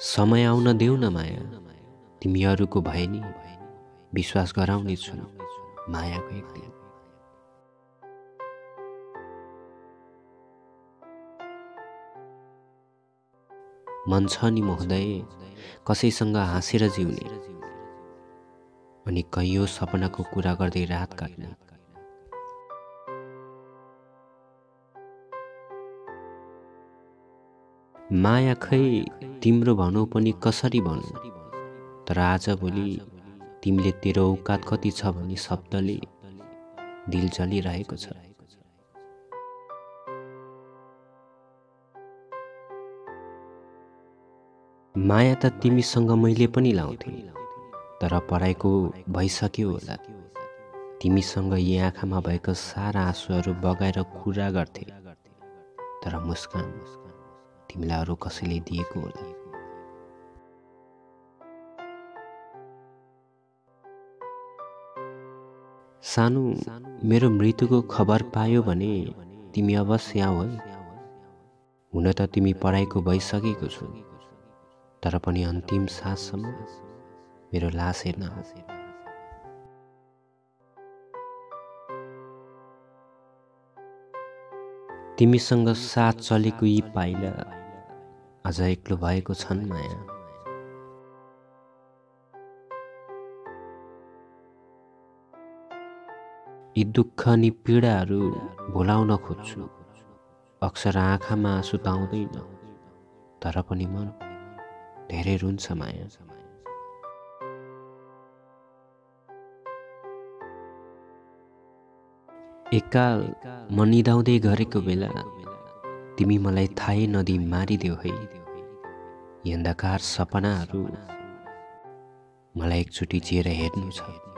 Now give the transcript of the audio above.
समय आउन देऊ न माया, तिमीहरूको भए नि विश्वास गराउने छु मायाको एक दिन। मन छ नि महोदय कसैसँग हाँसेर जिउने, अनि कैयौं सपनाको कुरा गर्दै रात काट्ने। माया खै तिम्रो भनौ पनि कसरी भनौ, तर आजभोलि तिमीले तेरो औकात कति छ भनी शब्दले दिल जलिरहेको छ। माया त तिमीसँग मैले पनि लाउँथे, तर पराइको भइसक्यो होला। तिमीसँग यी आँखामा भएको सारा आँसुहरू बगाएर कुरा गर्थे, तर मुस्कान तिमीलाई अरू कसैले दिएको होला। सानो मेरो मृत्युको खबर पायो भने तिमी अवश्य आऊ है। हुन त तिमी पढाइको भइसकेको छु, तर पनि अन्तिम साससम्म मेरो लास हेर्न आऊ। तिमीसँग साथ चलेको यी पाइला अझ एक्लो भएको छन् माया। यी दुःख अनि पीडाहरू भुलाउन खोज्छु, अक्सर आँखामा आँसु त आउँदैन, तर पनि मन धेरै रुन्छ माया। एककाल म निदाउँदै गरेको बेला तिमी मलाई थाहै नदिई मारिदेऊ है। यी अन्धकार सपनाहरू मलाई एकचोटि जिएर हेर्नु छ।